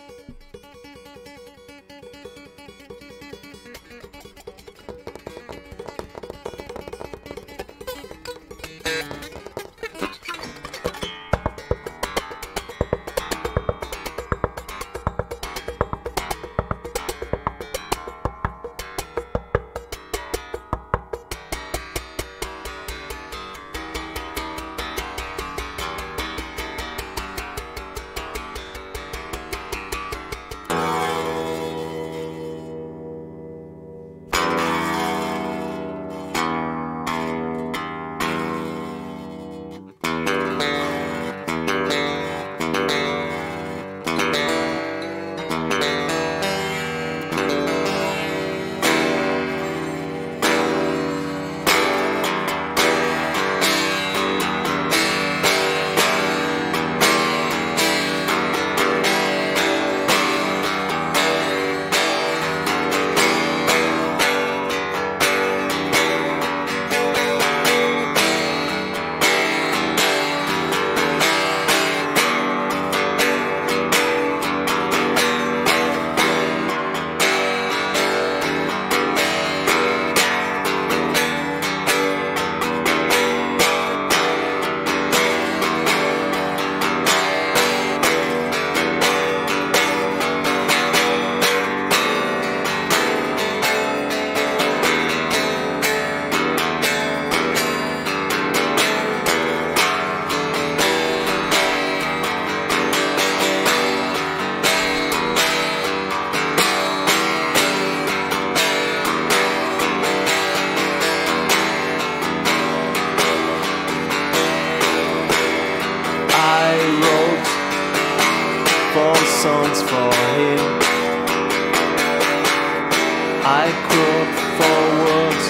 songs for him. I croak forwards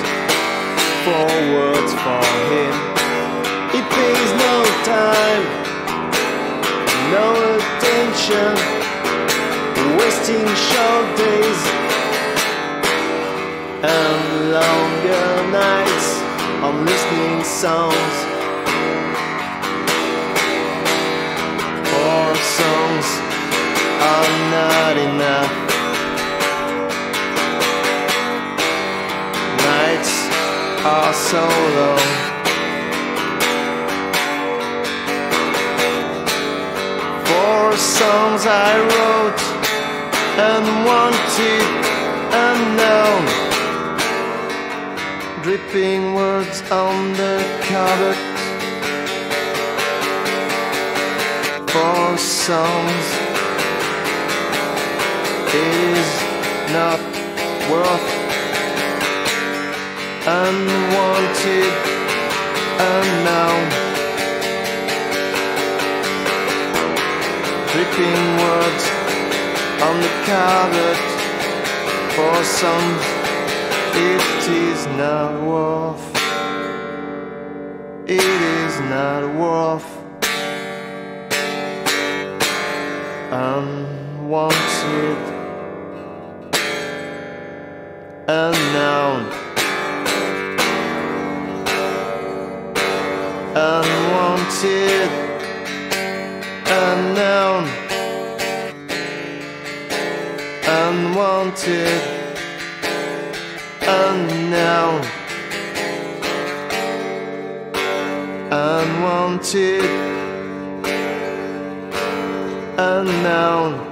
for him. He pays no time, no attention, wasting short days and longer nights on listening songs. Four songs are not enough. Nights are so long. Four songs I wrote and wanted unknown, dripping words on the carpet. Four songs is not worth unwanted, unknown, dripping words on the carpet. For some it is not worth, it is not worth unwanted, unknown, unwanted, unknown, unwanted, unknown, unwanted, unknown.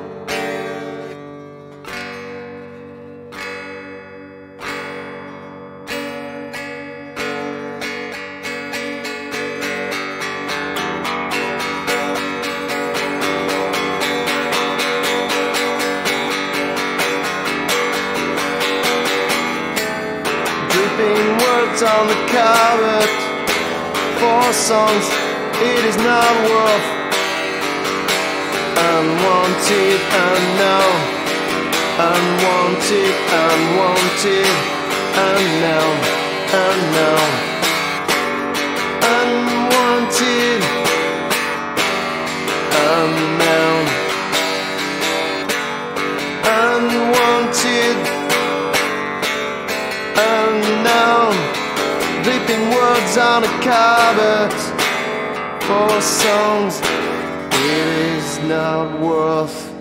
Dripping words on the carpet. Four songs, it is not worth unwanted, unknown, unwanted, unwanted, unknown, unknown, unwanted, unknown, unwanted, unknown, dripping words on a carpet. Four songs, it is not worth